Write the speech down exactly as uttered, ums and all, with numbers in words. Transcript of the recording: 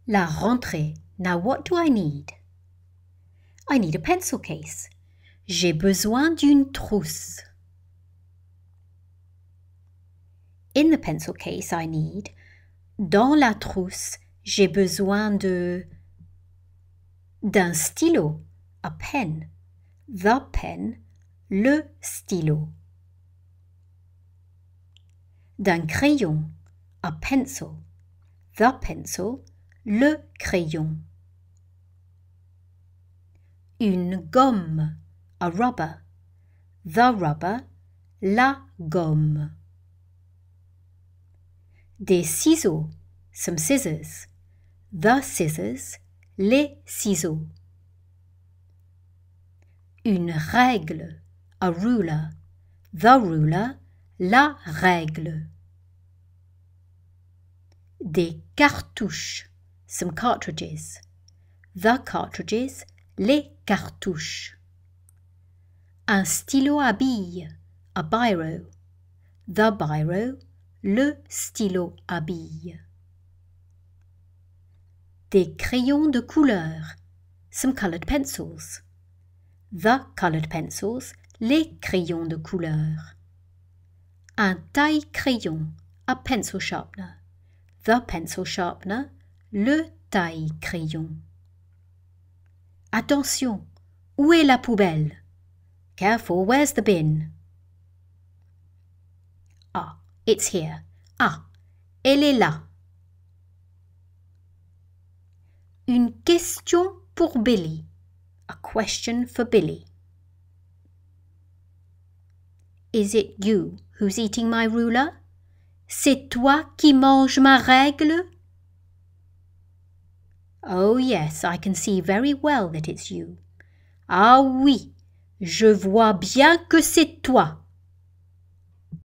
La rentrée. Now what do I need? I need a pencil case. J'ai besoin d'une trousse. In the pencil case I need. Dans la trousse, j'ai besoin de d'un stylo, a pen. The pen, le stylo. D'un crayon, a pencil. The pencil, le crayon. Une gomme, a rubber. The rubber, la gomme. Des ciseaux, some scissors. The scissors, les ciseaux. Une règle, a ruler. The ruler, la règle. Des cartouches, some cartridges. The cartridges, les cartouches. Un stylo à billes, a biro. The biro, le stylo à billes. Des crayons de couleur, some colored pencils. The colored pencils, les crayons de couleur. Un taille-crayon, a pencil sharpener. The pencil sharpener, le taille-crayon. Attention, où est la poubelle? Careful, where's the bin? Ah, it's here. Ah, elle est là. Une question pour Billy. A question for Billy. Is it you who's eating my ruler? C'est toi qui manges ma règle? Oh yes, I can see very well that it's you. Ah oui, je vois bien que c'est toi.